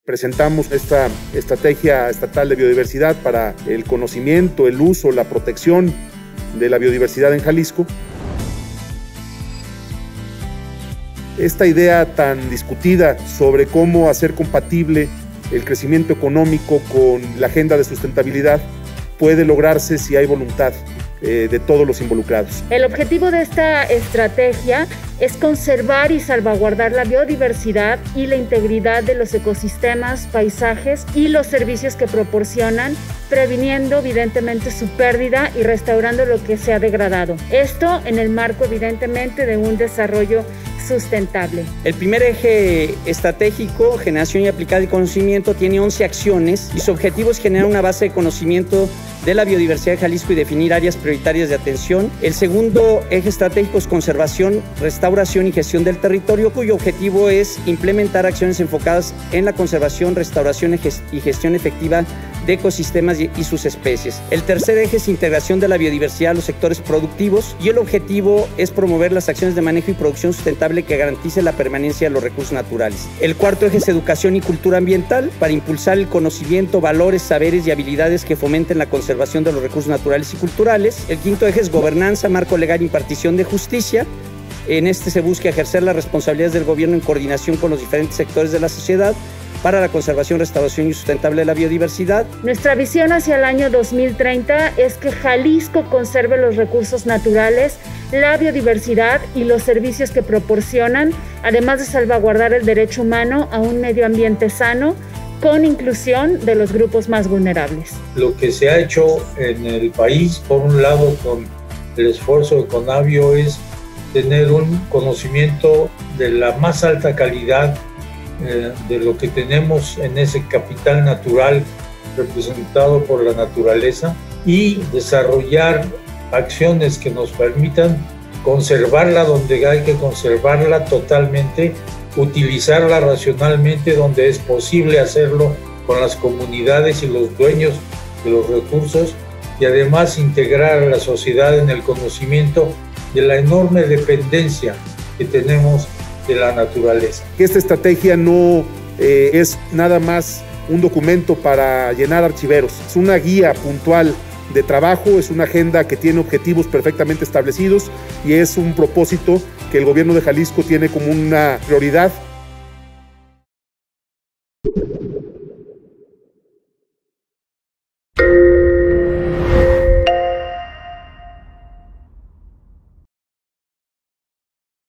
Presentamos esta estrategia estatal de biodiversidad para el conocimiento, el uso, la protección de la biodiversidad en Jalisco. Esta idea tan discutida sobre cómo hacer compatible el crecimiento económico con la agenda de sustentabilidad puede lograrse si hay voluntad de todos los involucrados. El objetivo de esta estrategia es conservar y salvaguardar la biodiversidad y la integridad de los ecosistemas, paisajes y los servicios que proporcionan, previniendo evidentemente su pérdida y restaurando lo que se ha degradado. Esto en el marco evidentemente de un desarrollo sustentable. El primer eje estratégico, generación y aplicada de conocimiento, tiene 11 acciones y su objetivo es generar una base de conocimiento de la biodiversidad de Jalisco y definir áreas prioritarias de atención. El segundo eje estratégico es conservación, restauración y gestión del territorio, cuyo objetivo es implementar acciones enfocadas en la conservación, restauración y gestión efectiva de ecosistemas y sus especies. El tercer eje es integración de la biodiversidad a los sectores productivos y el objetivo es promover las acciones de manejo y producción sustentable que garantice la permanencia de los recursos naturales. El cuarto eje es educación y cultura ambiental para impulsar el conocimiento, valores, saberes y habilidades que fomenten la conservación de los recursos naturales y culturales. El quinto eje es gobernanza, marco legal e impartición de justicia. En este se busca ejercer las responsabilidades del gobierno en coordinación con los diferentes sectores de la sociedad para la conservación, restauración y sustentable de la biodiversidad. Nuestra visión hacia el año 2030 es que Jalisco conserve los recursos naturales, la biodiversidad y los servicios que proporcionan, además de salvaguardar el derecho humano a un medio ambiente sano, con inclusión de los grupos más vulnerables. Lo que se ha hecho en el país, por un lado con el esfuerzo de Conavio, es tener un conocimiento de la más alta calidad de lo que tenemos en ese capital natural representado por la naturaleza y desarrollar acciones que nos permitan conservarla donde hay que conservarla totalmente, utilizarla racionalmente donde es posible hacerlo con las comunidades y los dueños de los recursos y además integrar a la sociedad en el conocimiento de la enorme dependencia que tenemos de la naturaleza. Esta estrategia no es nada más un documento para llenar archiveros, es una guía puntual de trabajo, es una agenda que tiene objetivos perfectamente establecidos y es un propósito que el gobierno de Jalisco tiene como una prioridad